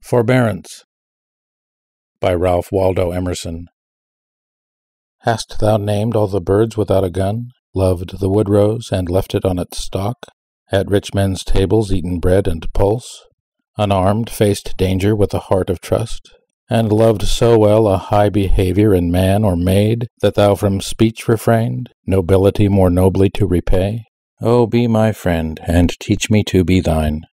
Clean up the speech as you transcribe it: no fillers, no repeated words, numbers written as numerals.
Forebearance by Waldo Emerson. Hast thou named all the birds without a gun, loved the wood rose and left it on its stalk, at rich men's tables eaten bread and pulse, unarmed faced danger with a heart of trust, and loved so well a high behavior in man or maid that thou from speech refrained, nobility more nobly to repay? Oh, be my friend, and teach me to be thine.